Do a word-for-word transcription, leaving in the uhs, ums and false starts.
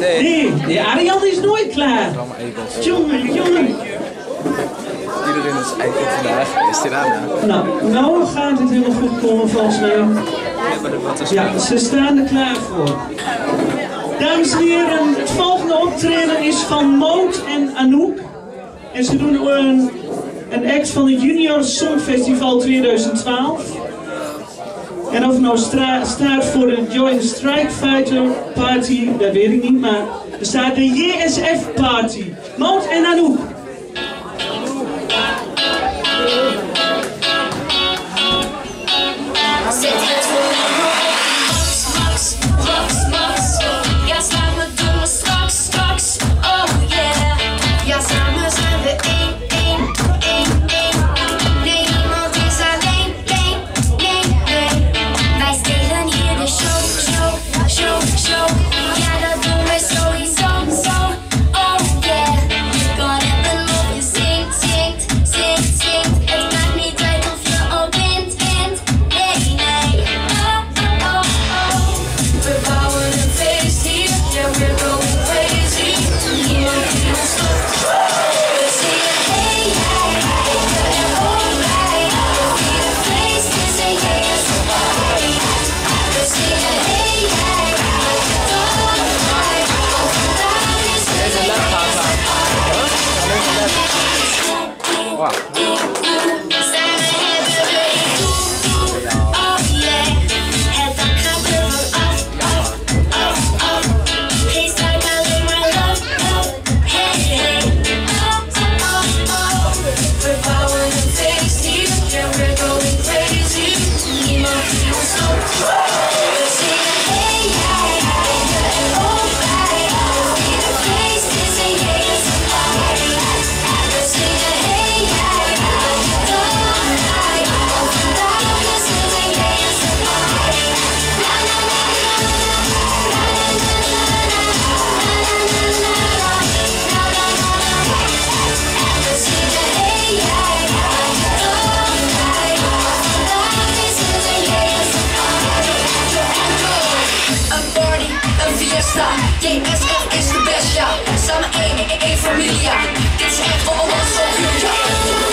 Nee. Nee, de Ariane is nooit klaar. Allemaal egels. Jongen, jongen. Iedereen is eikel vandaag. Is dit aan? Nou, nou gaat het helemaal goed komen volgens mij. Ja, ze staan er klaar voor. Dames en heren, het volgende optreden is van Bonte en Anouk. En ze doen een, een act van het Junior Songfestival tweeduizend twaalf. En of het nou staat voor de Joint Strike Fighter Party, dat weet ik niet, maar er staat de J S F Party. Bonte en Anouk. J S F is de best, ja. Samen één, één familie, ja. Dit is echt allemaal zo goed, ja.